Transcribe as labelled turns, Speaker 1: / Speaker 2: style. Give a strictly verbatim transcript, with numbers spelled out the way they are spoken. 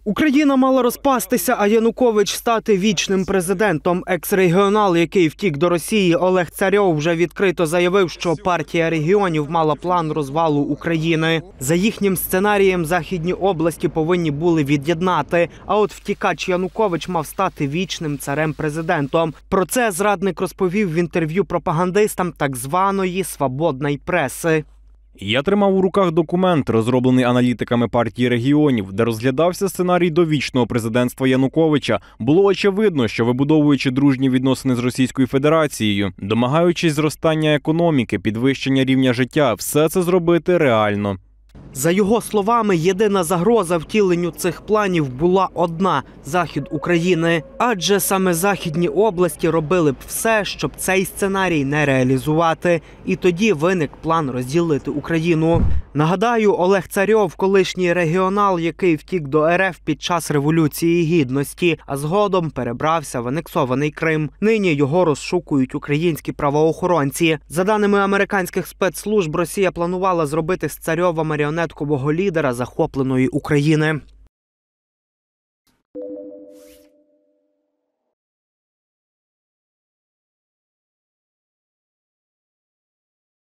Speaker 1: Україна мала розпастися, а Янукович стати вічним президентом. Екс-регіонал, який втік до Росії, Олег Царьов вже відкрито заявив, що партія регіонів мала план розвалу України. За їхнім сценарієм західні області повинні були від'єднати, а от втікач Янукович мав стати вічним царем-президентом. Про це зрадник розповів в інтерв'ю пропагандистам так званої «свободної преси».
Speaker 2: Я тримав у руках документ, розроблений аналітиками партії регіонів, де розглядався сценарій довічного президентства Януковича. Було очевидно, що вибудовуючи дружні відносини з Російською Федерацією, домагаючись зростання економіки, підвищення рівня життя, все це зробити реально.
Speaker 1: За його словами, єдина загроза втіленню цих планів була одна – захід України. Адже саме західні області робили б все, щоб цей сценарій не реалізувати. І тоді виник план розділити Україну. Нагадаю, Олег Царьов – колишній регіонал, який втік до ер еф під час Революції Гідності, а згодом перебрався в анексований Крим. Нині його розшукують українські правоохоронці. За даними американських спецслужб, Росія планувала зробити з Царьова маріонеткового лідера захопленої України.